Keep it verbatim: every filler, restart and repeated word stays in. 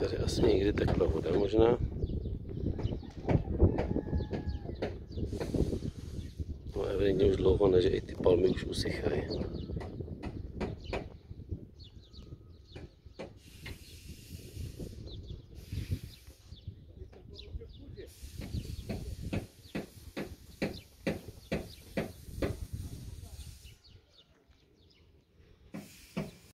tady asi někdy tekla voda možná. No evidentně už dlouho ne, že i ty palmy už usychají.